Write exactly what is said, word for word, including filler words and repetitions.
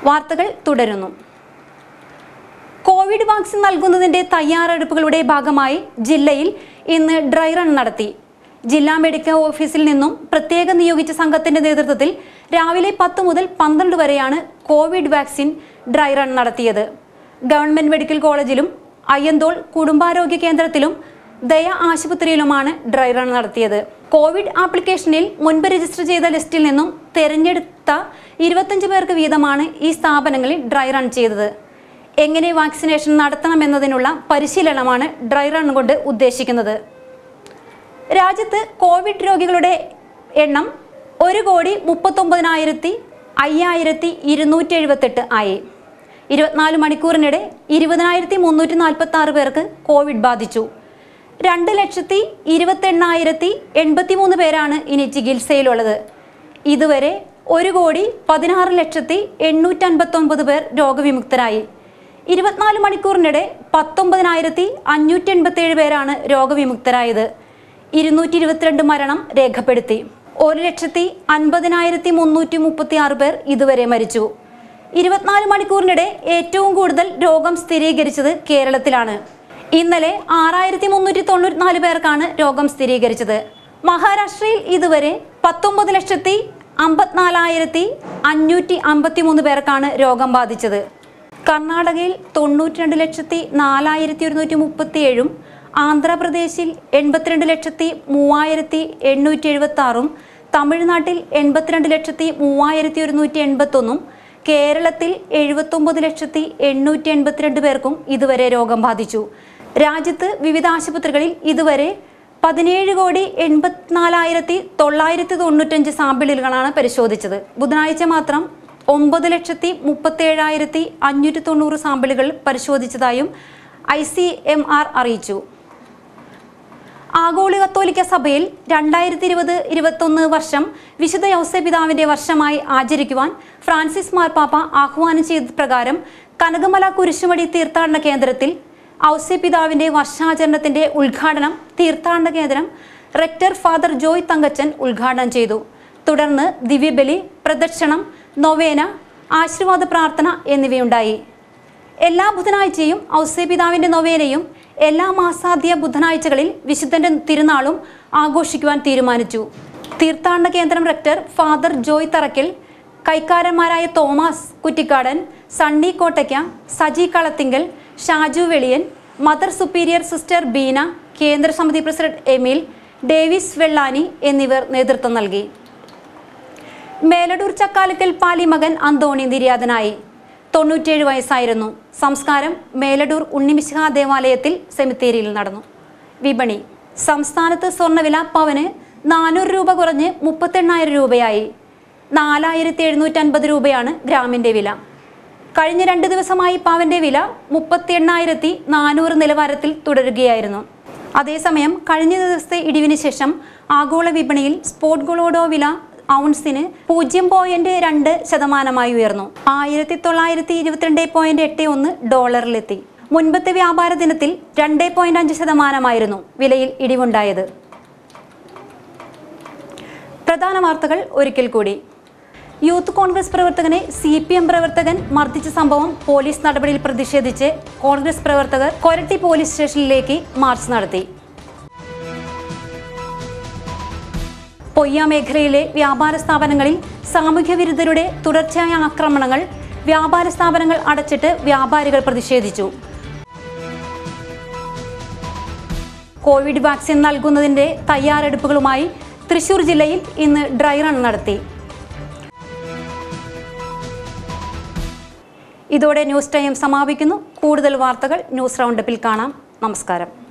വാർത്തകൾ തുടരുന്നു. Covid vaccine നൽകുന്നതിന്റെ തയ്യാറെടുപ്പുകളുടെ ഭാഗമായി ജില്ലയിൽ ഇന്ന് ഡ്രൈ റൺ നടത്തി. ജില്ലാ മെഡിക്കൽ ഓഫീസിൽ നിന്നും പ്രത്യേക നിയോഗിച്ച സംഘത്തിന്റെ നേതൃത്വത്തിൽ രാവിലെ പത്ത് മുതൽ പന്ത്രണ്ട് വരെയാണ് കോവിഡ് വാക്സിൻ ഡ്രൈ റൺ നടത്തിയത്. ഗവൺമെന്റ് മെഡിക്കൽ കോളേജിലും അയ്യന്തോൾ കുടുംബാരോഗ്യ കേന്ദ്രത്തിലും ദയ ആശുപത്രിയിലുമാണ് ഡ്രൈ റൺ നടത്തിയത്. കോവിഡ് ആപ്ലിക്കേഷനിൽ മുൻപ് രജിസ്റ്റർ ചെയ്ത ലിസ്റ്റിൽ നിന്നും തെരഞ്ഞെടുത്ത ഇരുപത്തഞ്ച് പേർക്ക് വീതമാണ് ഈ സ്ഥാപനങ്ങളിൽ ഡ്രൈ റൺ ചെയ്തത്. എങ്ങനെ വാക്സിനേഷൻ നടത്തണമെന്നതിനുള്ള പരിശീലനമാണ് ഡ്രൈ റൺ കൊണ്ട് ഉദ്ദേശിക്കുന്നത്. രാജ്യത്ത് കോവിഡ് രോഗികളുടെ എണ്ണം ഒരു കോടി മുപ്പത്തൊമ്പതിനായിരത്തി അയ്യായിരത്തി ഇരുന്നൂറ്റി എഴുപത്തെട്ട് ആയി. ഇരുപത്തിനാല് മണിക്കൂറിനിടെ ഇരുപതിനായിരത്തി മുന്നൂറ്റി നാൽപ്പത്തി ആറ് പേർക്ക് കോവിഡ് ബാധിച്ചു. രണ്ട് ലക്ഷത്തി ഇരുപത്തി എണ്ണായിരത്തി എൺപത്തി മൂന്ന് പേരാണ് ഇനി ചികിത്സയിലുള്ളത്. ഇതുവരെ ഒരു കോടി പതിനാറ് ലക്ഷത്തി എണ്ണൂറ്റി അൻപത്തി ഒമ്പത് പേർ രോഗവിമുക്തരായി. ഇരുപത്തിനാല് മണിക്കൂറിനിടെ പത്തൊമ്പതിനായിരത്തി അഞ്ഞൂറ്റി എൺപത്തി ഏഴ് പേരാണ് രോഗവിമുക്തരായത്. ഇരുന്നൂറ്റി ഇരുപത്തിരണ്ട് മരണം രേഖപ്പെടുത്തി. ഒരു ലക്ഷത്തി അൻപതിനായിരത്തി മുന്നൂറ്റി മുപ്പത്തി ആറ് പേർ ഇതുവരെ മരിച്ചു. ഇരുപത്തിനാല് മണിക്കൂറിനിടെ ഏറ്റവും കൂടുതൽ രോഗം സ്ഥിരീകരിച്ചത് കേരളത്തിലാണ്. ഇന്നലെ ആറായിരത്തി മുന്നൂറ്റി തൊണ്ണൂറ്റി നാല് പേർക്കാണ് രോഗം സ്ഥിരീകരിച്ചത്. മഹാരാഷ്ട്രയിൽ ഇതുവരെ പത്തൊമ്പത് ലക്ഷത്തി അമ്പത്തിനാലായിരത്തി അഞ്ഞൂറ്റി അമ്പത്തി മൂന്ന് പേർക്കാണ് രോഗം ബാധിച്ചത്. കർണാടകയിൽ തൊണ്ണൂറ്റി രണ്ട് ലക്ഷത്തി നാലായിരത്തി ഒരുന്നൂറ്റി മുപ്പത്തി ഏഴും ആന്ധ്രാപ്രദേശിൽ എൺപത്തിരണ്ട് ലക്ഷത്തി മൂവായിരത്തി എണ്ണൂറ്റി എഴുപത്തി ആറും തമിഴ്നാട്ടിൽ എൺപത്തിരണ്ട് ലക്ഷത്തി മൂവായിരത്തി ഒരുന്നൂറ്റി എൺപത്തി ഒന്നും കേരളത്തിൽ എഴുപത്തൊമ്പത് ലക്ഷത്തി എണ്ണൂറ്റി എൺപത്തിരണ്ട് പേർക്കും ഇതുവരെ രോഗം ബാധിച്ചു. രാജ്യത്ത് വിവിധ ആശുപത്രികളിൽ ഇതുവരെ പതിനേഴ് കോടി എൺപത്തിനാലായിരത്തി തൊള്ളായിരത്തി തൊണ്ണൂറ്റഞ്ച് സാമ്പിളുകളാണ് പരിശോധിച്ചത്. ബുധനാഴ്ച മാത്രം ഒമ്പത് ലക്ഷത്തി മുപ്പത്തി ഏഴായിരത്തി അഞ്ഞൂറ്റി തൊണ്ണൂറ് സാമ്പിളുകൾ പരിശോധിച്ചതായും ഐ സി എം ആർ അറിയിച്ചു. ആഗോള കത്തോലിക്ക സഭയിൽ രണ്ടായിരത്തി ഇരുപത് ഇരുപത്തൊന്ന് വർഷം വിശുദ്ധ യൗസേപിതാവിന്റെ വർഷമായി ആചരിക്കുവാൻ ഫ്രാൻസിസ് മാർപ്പാപ്പ ആഹ്വാനം ചെയ്ത പ്രകാരം കനകമല കുരിശുമടി തീർത്ഥാടന കേന്ദ്രത്തിൽ ഔസേപിതാവിന്റെ വർഷാചരണത്തിന്റെ ഉദ്ഘാടനം തീർത്ഥാടന കേന്ദ്രം റെക്ടർ ഫാദർ ജോയ് തങ്കച്ചൻ ഉദ്ഘാടനം ചെയ്തു. തുടർന്ന് ദിവ്യബലി, പ്രദക്ഷിണം, നൊവേന, ആശീർവാദ പ്രാർത്ഥന എന്നിവയുണ്ടായി. എല്ലാ ബുധനാഴ്ചയും ഔസേപിതാവിന്റെ നൊവേനയും എല്ലാ മാസാദ്യ ബുധനാഴ്ചകളിൽ വിശുദ്ധന്റെ തിരുനാളും ആഘോഷിക്കുവാൻ തീരുമാനിച്ചു. തീർത്ഥാടന കേന്ദ്രം റെക്ടർ ഫാദർ ജോയ് തറക്കൽ, കൈക്കാരന്മാരായ Thomas Kuttikkadan, Sunny Kottaykka, Saji Kalathinkal, Shaju Veliyan, mother superior sister Beena, കേന്ദ്ര സമിതി പ്രസിഡന്റ് എമിൽ, ഡേവിസ് വെള്ളാനി എന്നിവർ നേതൃത്വം നൽകി. മേലടൂർ ചക്കാലക്കൽ പാലി മകൻ അന്തോണി നിര്യാതനായി. തൊണ്ണൂറ്റേഴ് വയസ്സായിരുന്നു. സംസ്കാരം മേലടൂർ ഉണ്ണിമിശിഹ ദേവാലയത്തിൽ സെമിത്തേരിയിൽ നടന്നു. വിപണി. സംസ്ഥാനത്ത് സ്വർണ്ണവില പവന് നാനൂറ് രൂപ കുറഞ്ഞ് മുപ്പത്തെണ്ണായിരം രൂപയായി. നാലായിരത്തി എഴുന്നൂറ്റി അൻപത് രൂപയാണ് ഗ്രാമിന്റെ വില. കഴിഞ്ഞ രണ്ട് ദിവസമായി പവന്റെ വില മുപ്പത്തി എണ്ണായിരത്തി നാനൂറ് നിലവാരത്തിൽ തുടരുകയായിരുന്നു. അതേസമയം കഴിഞ്ഞ ദിവസത്തെ ഇടിവിന് ശേഷം ആഗോള വിപണിയിൽ സ്പോട്ട് ഗോൾഡ് വില ഔൺസിന് പൂജ്യം പോയിന്റ് രണ്ട് ശതമാനമായി ഉയർന്നു. ആയിരത്തി തൊള്ളായിരത്തി ഇരുപത്തിരണ്ട് പോയിന്റ് എട്ട് ഒന്ന് ഡോളറിലെത്തി. മുൻപത്തെ വ്യാപാര ദിനത്തിൽ രണ്ട് പോയിന്റ് അഞ്ച് ശതമാനമായിരുന്നു വിലയിൽ ഇടിവുണ്ടായത്. പ്രധാന വാർത്തകൾ ഒരിക്കൽ കൂടി. യൂത്ത് കോൺഗ്രസ് പ്രവർത്തകനെ സി പി എം പ്രവർത്തകൻ മർദ്ദിച്ച സംഭവം പോലീസ് നടപടിയിൽ പ്രതിഷേധിച്ച് കോൺഗ്രസ് പ്രവർത്തകർ കൊരട്ടി പോലീസ് സ്റ്റേഷനിലേക്ക് മാർച്ച് നടത്തി. പൊയ്യ മേഖലയിലെ വ്യാപാര സ്ഥാപനങ്ങളിൽ സാമൂഹ്യ വിരുദ്ധരുടെ തുടർച്ചയായ ആക്രമണങ്ങൾ. വ്യാപാര സ്ഥാപനങ്ങൾ അടച്ചിട്ട് വ്യാപാരികൾ പ്രതിഷേധിച്ചു. കോവിഡ് വാക്സിൻ നൽകുന്നതിന്റെ തയ്യാറെടുപ്പുകളുമായി തൃശൂർ ജില്ലയിൽ ഇന്ന് ഡ്രൈ റൺ നടത്തി. ഇതോടെ ന്യൂസ് ടൈം സമാപിക്കുന്നു. കൂടുതൽ വാർത്തകൾ ന്യൂസ് റൗണ്ടപ്പിൽ കാണാം. നമസ്കാരം.